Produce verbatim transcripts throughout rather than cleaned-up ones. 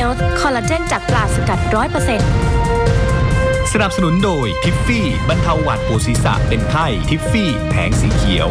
Health คอลลาเจนจากปลาสกัด ร้อยเปอร์เซ็นต์สนับสนุนโดยทิฟฟี่บรรเทาหวัดปวดศีรษะเป็นไข้ทิฟฟี่แผงสีเขียว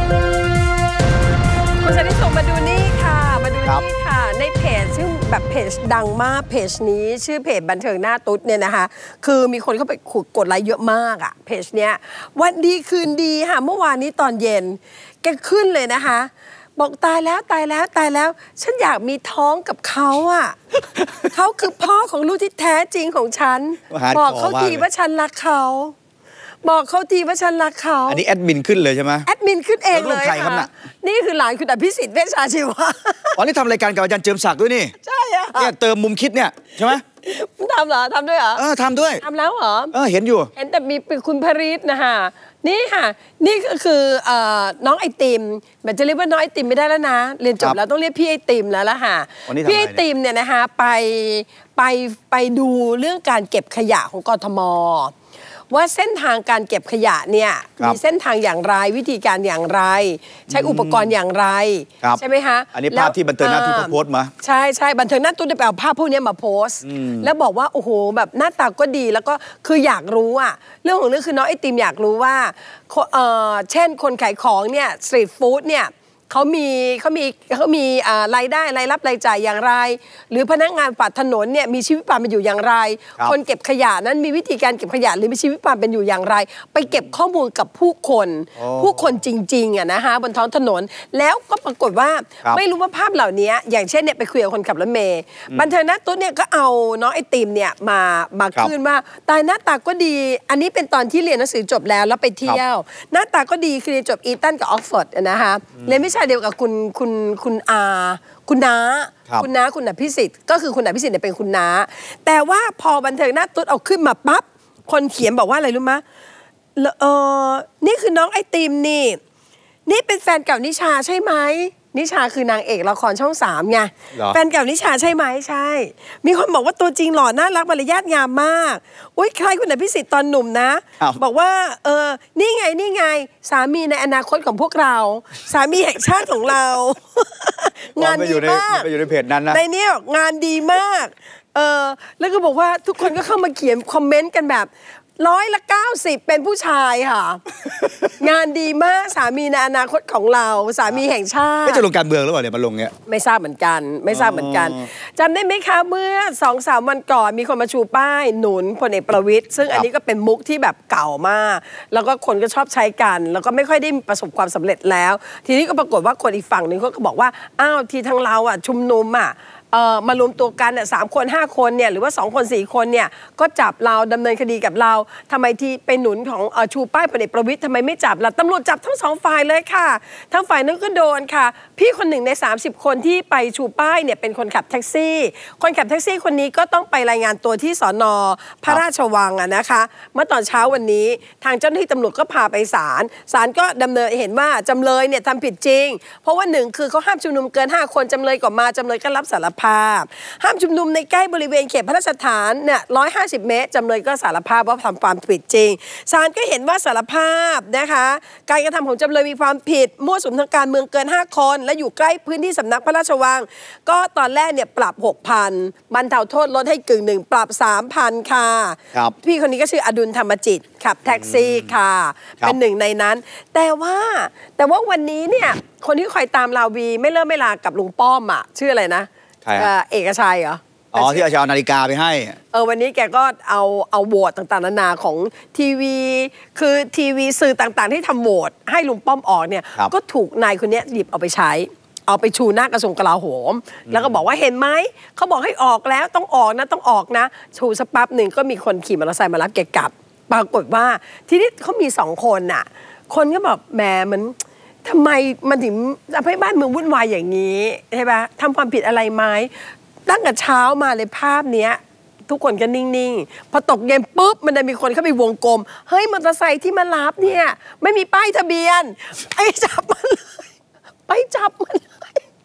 คุณสันติสุขมาดูนี่ค่ะมาดูนี่ค่ะในเพจซึ่งแบบเพจดังมากเพจนี้ชื่อเพจบันเทิงหน้าตุ๊ดเนี่ยนะคะคือมีคนเข้าไปกดไลค์เยอะมากอ่ะเพจเนี้ยวันดีคืนดีค่ะเมื่อวานนี้ตอนเย็นแกขึ้นเลยนะคะบอกตายแล้วตายแล้วตายแล้วฉันอยากมีท้องกับเขาอ่ะ เขาคือพ่อของลูกที่แท้จริงของฉันบอกเขาทีว่าฉันรักเขาบอกเขาทีว่าฉันรักเขาอันนี้แอดมินขึ้นเลยใช่ไหมแอดมินขึ้นเองเลยค่ะนี่คือหลานคุณอภิสิทธิ์เวชชาชีวะอ๋อนี่ทำรายการกับอาจารย์เจิมศักดิ์ด้วยนี่ใช่อะเนี่ยเติมมุมคิดเนี่ยใช่ไหมทำเหรอทำด้วยเหรอเออทำด้วยทำแล้วเหรอเออเห็นอยู่เห็นแต่มีคุณพริษนะคะนี่ค่ะนี่ก็คือน้องไอติมแบบจะเรียกว่าน้องไอติมไม่ได้แล้วนะเรียนจบแล้วต้องเรียกพี่ไอติมแล้วล่ะค่ะพี่ไอติมเนี่ยนะคะไปไปไปดูเรื่องการเก็บขยะของกทมว่าเส้นทางการเก็บขยะเนี่ยมีเส้นทางอย่างไรวิธีการอย่างไรใช้อุปกรณ์อย่างไรใช่ไหมคะอันนี้ภาพที่บันเทิงหน้าตุ๊ดโพสต์มาใช่ใช่บันเทิงหน้าตุ๊ดได้ไปเอาภาพพวกนี้มาโพสต์แล้วบอกว่าโอ้โหแบบหน้าตาก็ดีแล้วก็คืออยากรู้อะเรื่องของเรื่องคือน้องไอติมอยากรู้ว่าเช่นคนขายของเนี่ยสตรีทฟู้ดเนี่ยเขามีเขามีเขามีรายได้รายรับรายจ่ายอย่างไรหรือพนักงานปัดถนนเนี่ยมีชีวิตความเป็นอยู่อย่างไรคนเก็บขยะนั้นมีวิธีการเก็บขยะหรือมีชีวิตความเป็นอยู่อย่างไรไปเก็บข้อมูลกับผู้คนผู้คนจริงๆอ่ะนะคะบนท้องถนนแล้วก็ปรากฏว่าไม่รู้ว่าภาพเหล่านี้อย่างเช่นเนี่ยไปคุยกับคนขับรถเมล์บันเทิงหน้าตุ๊ดเนี่ยก็เอาน้องไอติมเนี่ยมามาขึ้นว่าตายหน้าตาก็ดีอันนี้เป็นตอนที่เรียนหนังสือจบแล้วแล้วไปเที่ยวหน้าตาก็ดีคือเรียนจบอีตันกับออกฟอร์ดนะคะเรียนวิชาเดียวกับคุณคุณคุณอาคุณน้าคุณน้าคุณอภิสิทธิ์ก็คือคุณอภิสิทธิ์เนี่ยเป็นคุณน้าแต่ว่าพอบันเทิงหน้าตุ๊ดเอาขึ้นมาปั๊บคนเขียนบอกว่าอะไรรู้ไหมเออนี่คือน้องไอติมนี่นี่เป็นแฟนเก่านิชาใช่ไหมนิชาคือนางเอกละครช่องสามไงแฟนเก่านิชาใช่ไหมใช่มีคนบอกว่าตัวจริงหล่อน่ารักมารยาทงามมากอุ้ยใครคุณอภิสิทธิ์ตอนหนุ่มนะบอกว่าเออนี่ไงนี่ไงสามีในอนาคตของพวกเราสามีแห่งชาติของเรางานดีมากไปอยู่ในเพจนั้นนะในนี้งานดีมากเออแล้วก็บอกว่าทุกคนก็เข้ามาเขียนคอมเมนต์กันแบบร้อยละเก้าสิบเป็นผู้ชายค่ะงานดีมากสามีในอนาคตของเราสามีแห่งชาติไม่จะลงการเมืองหรือเปล่าเนี่ยมาลงเนี้ยไม่ทราบเหมือนกันไม่ทราบเหมือนกันจำได้ไหมคะเมื่อสองสามวันก่อนมีคนมาชูป้ายหนุนพลเอกประวิตรซึ่งอันนี้ก็เป็นมุกที่แบบเก่ามากแล้วก็คนก็ชอบใช้กันแล้วก็ไม่ค่อยได้ประสบความสำเร็จแล้วทีนี้ก็ปรากฏว่าคนอีกฝั่งหนึ่งเขาก็บอกว่าอ้าวที่ทางเราอ่ะชุมนุมอ่ะเอ่อมารวมตัวกันเนี่ยสามคนห้าคนเนี่ยหรือว่าสองคนสี่คนเนี่ยก็จับเราดำเนินคดีกับเราทำไมที่ไปหนุนของชูป้ายพลเอกประวิตรทำไมไม่จับล่ะตำรวจจับทั้งสองฝ่ายเลยค่ะทั้งฝ่ายนั้นก็โดนค่ะพี่คนหนึ่งในสามสิบคนที่ไปชูป้ายเนี่ยเป็นคนขับแท็กซี่คนขับแท็กซี่คนนี้ก็ต้องไปรายงานตัวที่สน.พระราชวังอะนะคะเมื่อตอนเช้าวันนี้ทางเจ้าหน้าที่ตำรวจก็พาไปศาลศาลก็ดำเนินเห็นว่าจำเลยเนี่ยทำผิดจริงเพราะว่าหนึ่งคือเขาห้ามชุมนุมเกินห้าคนจำเลยก็มาจำเลยก็รับสารภาพห้ามชุมนุมในใกล้บริเวณเขตพระราชฐานเนี่ยร้อยห้าสิบเมตรจำเลยก็สารภาพว่าทำความผิดจริงศาลก็เห็นว่าสารภาพนะคะการกระทำของจำเลยมีความผิดมั่วสุมทางการเมืองเกินห้าคนและอยู่ใกล้พื้นที่สำนักพระราชวังก็ตอนแรกเนี่ยปรับ หกพัน บรรเทาโทษลดให้กึ่งหนึ่งปรับ สามพัน ค่ะพี่คนนี้ก็ชื่ออดุลธรรมจิตขับแท็กซี่ค่ะเป็นหนึ่งในนั้นแต่ว่าแต่ว่าวันนี้เนี่ยคนที่คอยตามลาวีไม่เลิกไม่ลากับลุงป้อมอ่ะชื่ออะไรนะเอกชัยเหรออ๋อที่เอาเอานาฬิกาไปให้เออวันนี้แกก็เอาเอาโหวตต่างๆนานาของทีวีคือทีวีสื่อต่างๆที่ทำโหวตให้ลุงป้อมออกเนี่ยก็ถูกนายคนนี้หยิบเอาไปใช้เอาไปชูหน้ากระทรวงกลาโหมแล้วก็บอกว่าเห็นไหมเขาบอกให้ออกแล้วต้องออกนะต้องออกนะชูสักแป๊บหนึ่งก็มีคนขี่มอเตอร์ไซค์มารับแกกลับปรากฏว่าทีนี้เขามีสองคนน่ะคนก็แบบแหมมันทำไมมันถึงทำให้บ้านเมืองวุ่นวายอย่างนี้ใช่ไหมทำความผิดอะไรไหมตั้งแต่เช้ามาเลยภาพเนี้ยทุกคนก็นิ่งๆพอตกเย็นปุ๊บมันจะมีคนเข้าไปวงกลมเฮ้ยมอเตอร์ไซค์ที่มารับเนี่ยไม่มีป้ายทะเบียนไปจับมันเลยไปจับมันเลย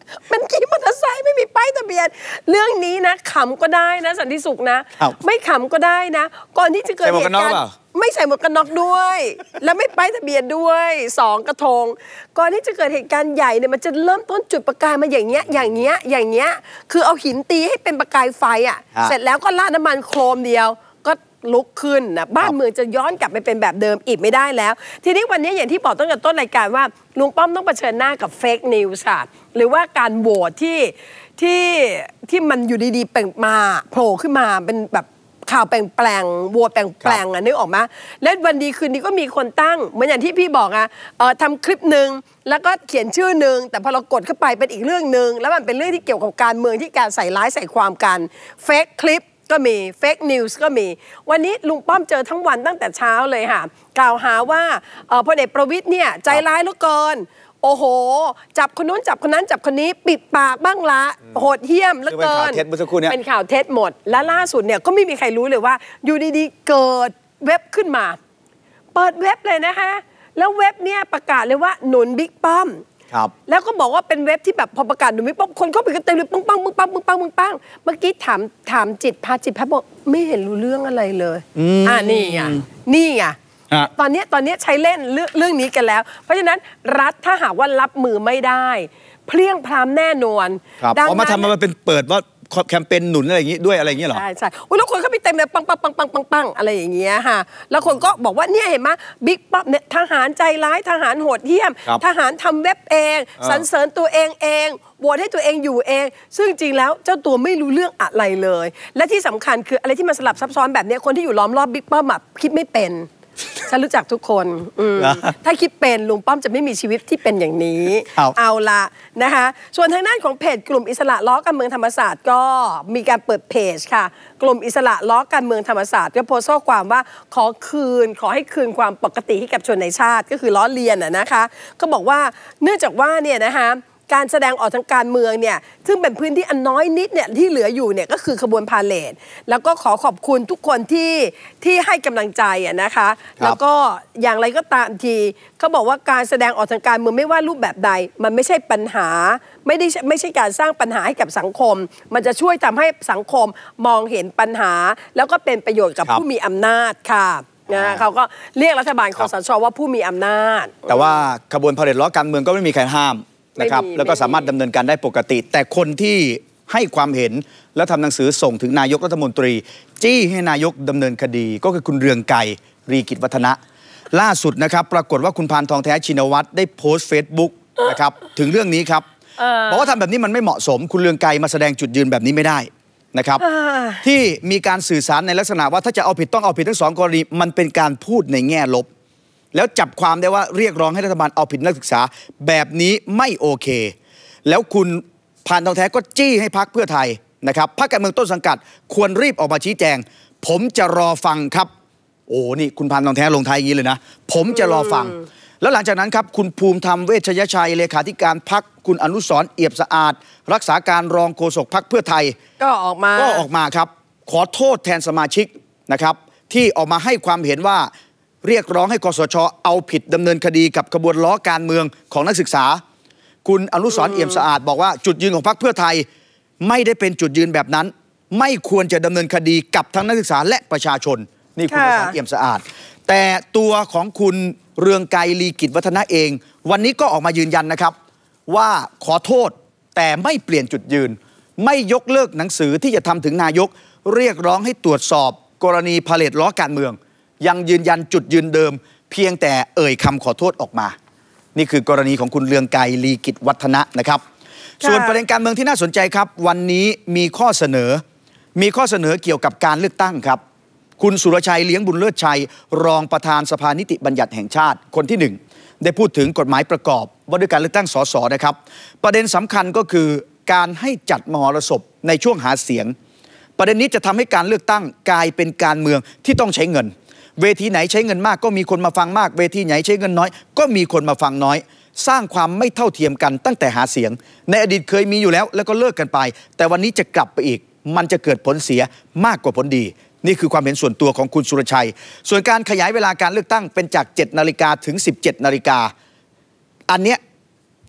มันขี่มอเตอร์ไซค์ไม่มีป้ายทะเบียนเรื่องนี้นะขำก็ได้นะสันติสุขนะไม่ขำก็ได้นะก่อนที่จะเกิดเหตุการณ์ไม่ใส่หมวกกันน็อกด้วย แล้วไม่ป้ายทะเบียนด้วยสองกระทงก่อนที่จะเกิดเหตุการณ์ใหญ่เนี่ยมันจะเริ่มต้นจุดประกายมาอย่างเงี้ยอย่างเงี้ยอย่างเงี้ยคือเอาหินตีให้เป็นประกายไฟอ่ะเสร็จแล้วก็ราดน้ำมันโครมเดียวก็ลุกขึ้นนะบ้านเมืองจะย้อนกลับไปเป็นแบบเดิมอีกไม่ได้แล้วทีนี้วันนี้อย่างที่บอกตั้งแต่ต้นรายการว่าลุงป้อมต้องเผชิญหน้ากับเฟกนิวส์ค่ะหรือว่าการโหวตที่ที่ที่มันอยู่ดีๆเปล่งมาโผล่ขึ้นมาเป็นแบบข่าวแปลงๆวัวแปลงๆอ่ะนึกออกไหมแล้ววันดีคืนนี้ก็มีคนตั้งเหมือนอย่างที่พี่บอกอ่ะเออทำคลิปหนึ่งแล้วก็เขียนชื่อหนึ่งแต่พอเรากดเข้าไปเป็นอีกเรื่องหนึ่งแล้วมันเป็นเรื่องที่เกี่ยวกับการเมืองที่การใส่ร้ายใส่ความกันเฟกคลิปก็มีเฟกนิวส์ก็มีวันนี้ลุงป้อมเจอทั้งวันตั้งแต่เช้าเลยค่ะกล่าวหาว่าพลเอกประวิตรเนี่ยใจร้ายเหลือเกินโอ้โหจับคนนู้นจับคนนั้นจับคนนี้ปิดปากบ้างละโหดเหี้ยมเหลือเกินเป็นข่าวเท็จหมดและล่าสุดเนี่ยก็ไม่มีใครรู้เลยว่าอยู่ดีๆเกิดเว็บขึ้นมาเปิดเว็บเลยนะคะแล้วเว็บเนี่ยประกาศเลยว่าหนุนบิ๊กป้อมแล้วก็บอกว่าเป็นเว็บที่แบบพอประกาศหนุนบิ๊กป้อมคนเข้าไปกันเต็มเลยปังปังปังปังปังปังปังปังเมื่อกี้ถามถามจิตพาจิตพาบอกไม่เห็นรู้เรื่องอะไรเลยอ่านี่ไงนี่ไงตอนนี้ตอนนี้ใช้เล่นเรื่องเรื่องนี้กันแล้วเพราะฉะนั้นรัฐถ้าหากว่ารับมือไม่ได้เพลี้ยงพล้ำแน่นอนดังนั้นเอามาทำมาเป็นเปิดว่าแคมเปญหนุนอะไรอย่างนี้ด้วยอะไรอย่างนี้เหรอใช่ใช่อุ้ยแล้วคนเขาไปเต็มเลยปังปังปังปังปังปังอะไรอย่างเงี้ยค่ะแล้วคนก็บอกว่าเนี่ยเห็นไหมบิ๊กป๊อปเนี่ยทหารใจร้ายทหารโหดเหี้ยมทหารทำเว็บเองสรรเสริญตัวเองเองโหวตให้ตัวเองอยู่เองซึ่งจริงแล้วเจ้าตัวไม่รู้เรื่องอะไรเลยและที่สำคัญคืออะไรที่มันสลับซับซ้อนแบบนี้คนที่อยู่ล้อมรอบบิ๊กป้อมอ่ะคิดไม่เป็นฉันรู้จักทุกคนถ้าคิดเป็นลุงป้อมจะไม่มีชีวิตที่เป็นอย่างนี้เอาละนะคะส่วนทางด้านของเพจกลุ่มอิสระล้อการเมืองธรรมศาสตร์ก็มีการเปิดเพจค่ะกลุ่มอิสระล้อการเมืองธรรมศาสตร์ก็โพสต์ข้อความว่าขอคืนขอให้คืนความปกติให้กับชนในชาติก็คือล้อเลียนอ่ะนะคะก็บอกว่าเนื่องจากว่าเนี่ยนะคะการแสดงออกทางการเมืองเนี่ยซึ่งเป็นพื้นที่อันน้อยนิดเนี่ยที่เหลืออยู่เนี่ยก็คือขบวนพาเหรดแล้วก็ขอขอบคุณทุกคนที่ที่ให้กำลังใจอ่ะนะคะแล้วก็อย่างไรก็ตามทีเขาบอกว่าการแสดงออกทางการเมืองไม่ว่ารูปแบบใดมันไม่ใช่ปัญหาไม่ได้ไม่ใช่การสร้างปัญหาให้กับสังคมมันจะช่วยทำให้สังคมมองเห็นปัญหาแล้วก็เป็นประโยชน์กับผู้มีอำนาจค่ะนะเขาก็เรียกรัฐบาลคสช.ว่าผู้มีอำนาจแต่ว่าขบวนพาเหรดล้อการเมืองก็ไม่มีใครห้ามนะครับแล้วก็สามารถดำเนินการได้ปกติแต่คนที่ให้ความเห็นแล้วทำหนังสือส่งถึงนายกรัฐมนตรีจี้ให้นายกดำเนินคดีก็คือคุณเรืองไกรรีกิจวัฒนะล่าสุดนะครับปรากฏว่าคุณพานทองแท้ชินวัตรได้โพสต์เฟซบุ๊กนะครับถึงเรื่องนี้ครับบอกว่าทำแบบนี้มันไม่เหมาะสมคุณเรืองไกรมาแสดงจุดยืนแบบนี้ไม่ได้นะครับที่มีการสื่อสารในลักษณะว่าถ้าจะเอาผิดต้องเอาผิดทั้งสองกรณีมันเป็นการพูดในแง่ลบแล้วจับความได้ว่าเรียกร้องให้รัฐบาลเอาผิดนักศึกษาแบบนี้ไม่โอเคแล้วคุณพานทองแท้ก็จี้ให้พรรคเพื่อไทยนะครับพรรคการเมืองต้นสังกัดควรรีบออกมาชี้แจงผมจะรอฟังครับโอ้นี่คุณพานทองแท้ลงท้ายอย่างนี้เลยนะผมจะรอฟังแล้วหลังจากนั้นครับคุณภูมิธรรมเวชยชัยเลขาธิการพรรคคุณอนุสรณ์เอี่ยมสะอาดรักษาการรองโฆษกพรรคเพื่อไทยก็ออกมาก็ออกมาครับขอโทษแทนสมาชิกนะครับที่ออกมาให้ความเห็นว่าเรียกร้องให้คสช.เอาผิดดำเนินคดีกับขบวนล้อการเมืองของนักศึกษาคุณอนุสรณ์เอี่ยมสะอาดบอกว่าจุดยืนของพรรคเพื่อไทยไม่ได้เป็นจุดยืนแบบนั้นไม่ควรจะดำเนินคดีกับทั้งนักศึกษาและประชาชนนี่คุณอนุสรณ์เอี่ยมสะอาดแต่ตัวของคุณเรืองไกรลีกิจวัฒนะเองวันนี้ก็ออกมายืนยันนะครับว่าขอโทษแต่ไม่เปลี่ยนจุดยืนไม่ยกเลิกหนังสือที่จะทำถึงนายกเรียกร้องให้ตรวจสอบกรณีพาเหรดล้อการเมืองยังยืนยันจุดยืนเดิมเพียงแต่เอ่ยคำขอโทษออกมานี่คือกรณีของคุณเรืองไกรลีกิจวัฒนะนะครับส่วนประเด็นการเมืองที่น่าสนใจครับวันนี้มีข้อเสนอมีข้อเสนอเกี่ยวกับการเลือกตั้งครับคุณสุรชัยเลี้ยงบุญเลิศชัยรองประธานสภานิติบัญญัติแห่งชาติคนที่หนึ่งได้พูดถึงกฎหมายประกอบว่าด้วยการเลือกตั้งสสนะครับประเด็นสำคัญก็คือการให้จัดมหรสพในช่วงหาเสียงประเด็นนี้จะทำให้การเลือกตั้งกลายเป็นการเมืองที่ต้องใช้เงินเวทีไหนใช้เงินมากก็มีคนมาฟังมากเวทีไหนใช้เงินน้อยก็มีคนมาฟังน้อยสร้างความไม่เท่าเทียมกันตั้งแต่หาเสียงในอดีตเคยมีอยู่แล้วแล้วก็เลิกกันไปแต่วันนี้จะกลับไปอีกมันจะเกิดผลเสียมากกว่าผลดีนี่คือความเห็นส่วนตัวของคุณสุรชัยส่วนการขยายเวลาการเลือกตั้งเป็นจากเจ็ดนาฬิกาถึงสิบเจ็ดนาฬิกาอันเนี้ย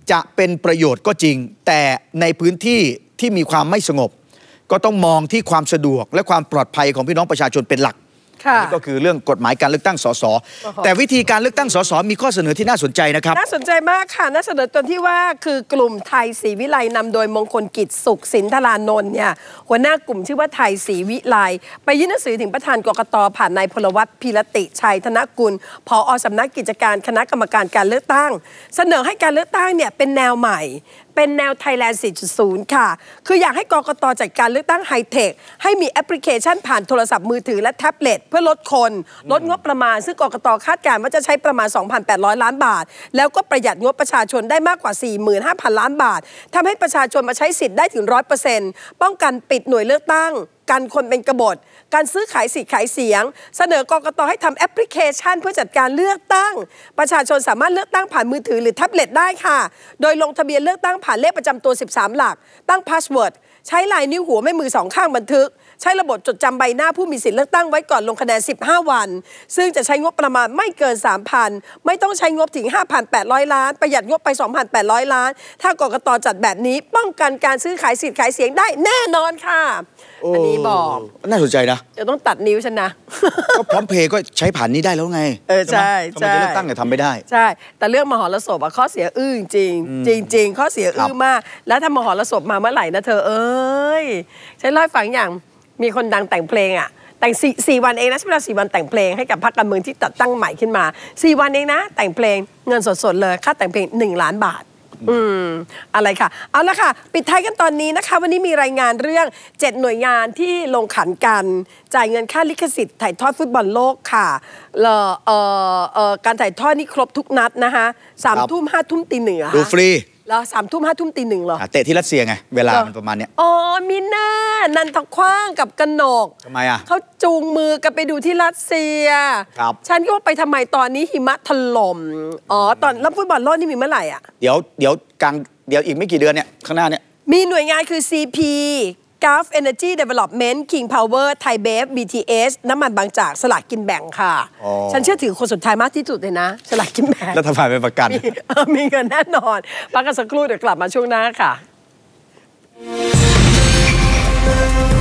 จะเป็นประโยชน์ก็จริงแต่ในพื้นที่ที่มีความไม่สงบก็ต้องมองที่ความสะดวกและความปลอดภัยของพี่น้องประชาชนเป็นหลักนี่ก็คือเรื่องกฎหมายการเลือกตั้งสสแต่วิธีการเลือกตั้งสสมีข้อเสนอที่น่าสนใจนะครับน่าสนใจมากค่ะน่าเสนอตอนที่ว่าคือกลุ่มไทยศรีวิไลนำโดยมงคลกิจสุขสินธารานนท์เนี่ยหัวหน้ากลุ่มชื่อว่าไทยศรีวิไลไปยื่นหนังสือถึงประธานกกต.ผ่านนายพลวัตรพีรติชัยธนกุลผอ.สำนักกิจการคณะกรรมการการเลือกตั้งเสนอให้การเลือกตั้งเนี่ยเป็นแนวใหม่เป็นแนว Thailand สี่จุดศูนย์ ค่ะคืออยากให้กกต.จัดการเลือกตั้งไฮเทคให้มีแอปพลิเคชันผ่านโทรศัพท์มือถือและแท็บเล็ตเพื่อลดคนลดงบประมาณซึ่งกกต.คาดการณ์ว่าจะใช้ประมาณ สองพันแปดร้อย ล้านบาทแล้วก็ประหยัดงบประชาชนได้มากกว่า สี่หมื่นห้าพัน ล้านบาททำให้ประชาชนมาใช้สิทธิ์ได้ถึง ร้อยเปอร์เซ็นต์ ป้องกันปิดหน่วยเลือกตั้งกันคนเป็นกบฏการซื้อขายสิทธิ์ขายเสียงเสนอกกต.ให้ทำแอปพลิเคชันเพื่อจัดการเลือกตั้งประชาชนสามารถเลือกตั้งผ่านมือถือหรือแท็บเล็ตได้ค่ะโดยลงทะเบียนเลือกตั้งผ่านเลขประจำตัวสิบสามหลักตั้งพาสเวิร์ดใช้ลายนิ้วหัวแม่มือสองข้างบันทึกใช้ระบบจดจำใบหน้าผู้มีสิทธิ์เลือกตั้งไว้ก่อนลงคะแนนสิบห้าวันซึ่งจะใช้งบประมาณไม่เกิน สามพัน ไม่ต้องใช้งบถึง ห้าพันแปดร้อย ล้านประหยัดงบไป สองพันแปดร้อย ล้านถ้ากกต.จัดแบบนี้ป้องกันการซื้อขายสิทธิ์ขายเสียงได้แน่นอนค่ะอันนี้บอกน่าสนใจนะจะต้องตัดนิ้วฉันนะก็พร้อมเพย์ก็ใช้ผ่านนี้ได้แล้วไงเออใช่ใช่ทำไมจะเลือกตั้งเนี่ยทำไม่ได้ใช่แต่เรื่องมหรสพอะข้อเสียอื้อจริงจริงจริงข้อเสียอื้อมากแล้วถ้ามหรสพมาเมื่อไหร่นะเธอเอ้ยใช้เล่าให้ฟังอย่างมีคนดังแต่งเพลงอ่ะแต่งสี่สี่วันเองนะใช้เวลาสี่วันแต่งเพลงให้กับพรรคการเมืองที่จัดตั้งใหม่ขึ้นมาสี่วันเองนะแต่งเพลงเงินสดๆเลยค่าแต่งเพลงหนึ่งล้านบาทอืมอะไรค่ะเอาละค่ะปิดท้ายกันตอนนี้นะคะวันนี้มีรายงานเรื่องเจ็ดหน่วยงานที่ลงขันกันจ่ายเงินค่าลิขสิทธิ์ถ่ายทอดฟุตบอลโลกค่ะเอ่อเอ่อเอ่อการถ่ายทอดนี่ครบทุกนัดนะคะสามทุ่มห้าทุ่มตีหนึ่งดูฟรีแล้วสามทุ่มห้าทุ่มตีหนึ่งเหรอเตะที่รัสเซียไงเวลามันประมาณเนี้ยอ๋อมีหน้านันทขว้างกับกนกทำไมอ่ะเขาจูงมือกันไปดูที่รัสเซียครับฉันก็ว่าไปทำไมตอนนี้หิมะถล่มอ๋อตอนรับฟุตบอลโลกนี่มีเมื่อไหร่อ่ะเดี๋ยวเดี๋ยวกลางเดี๋ยวอีกไม่กี่เดือนเนี่ยข้างหน้าเนี่ยมีหน่วยงานคือ ซี พี Gulf Energy Development King Power Thai Bev บี ที เอส น้ำมันบางจากสลากกินแบ่งค่ะฉันเชื่อถือคนสุดท้ายมากที่สุดเลยนะสลากกินแบ่งรัฐบาลเป็นประกันมี, มีเงินแน่นอนพักกันสักครู่เดี๋ยวกลับมาช่วงหน้าค่ะ